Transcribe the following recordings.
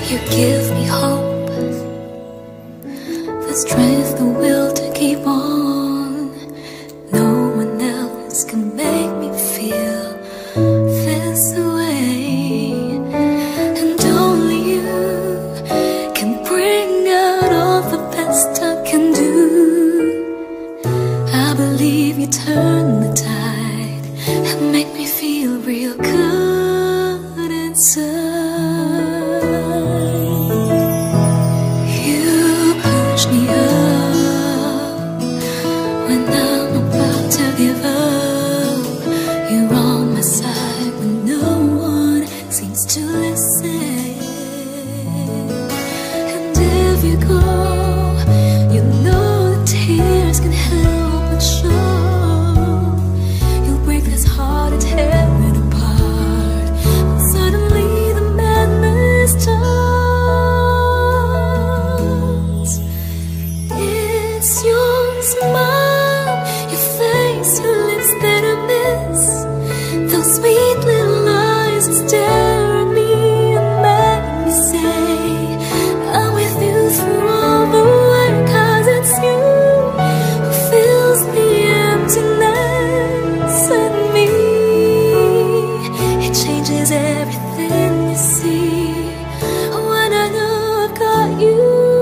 You give me hope, the strength, the will to keep on. No one else can make me feel this way, and only you can bring out all the best I can do. I believe you turn the tide and make me feel real good inside. Me up when I'm about to give up. You're on my side when no one seems to listen. And if you go, you know the tears can help but show. You'll break this heart and tear it apart, but suddenly the madness starts. It's your smile, your face, your lips that I miss. Those sweet little eyes that stare at me and make me say I'm with you through all the way. 'Cause it's you who fills the emptiness in me. It changes everything you see when I know I've got you.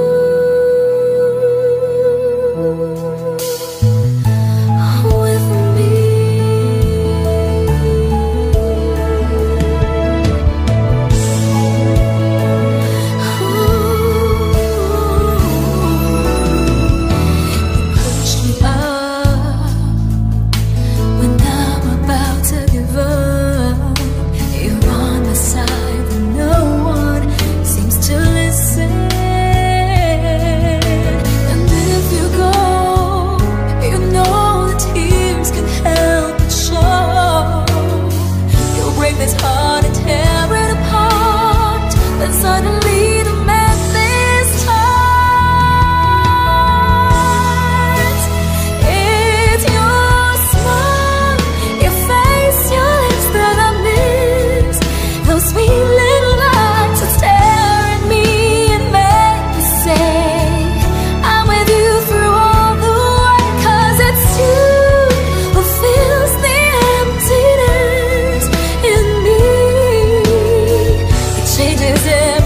This heart and tear it apart, then suddenly the madness starts. It's your smile, your face, your lips that I miss. Those sweet little eyes that stare at me and make me say I'm with you through all the way. 'Cause it's you who fills the emptiness in me. It changes everything.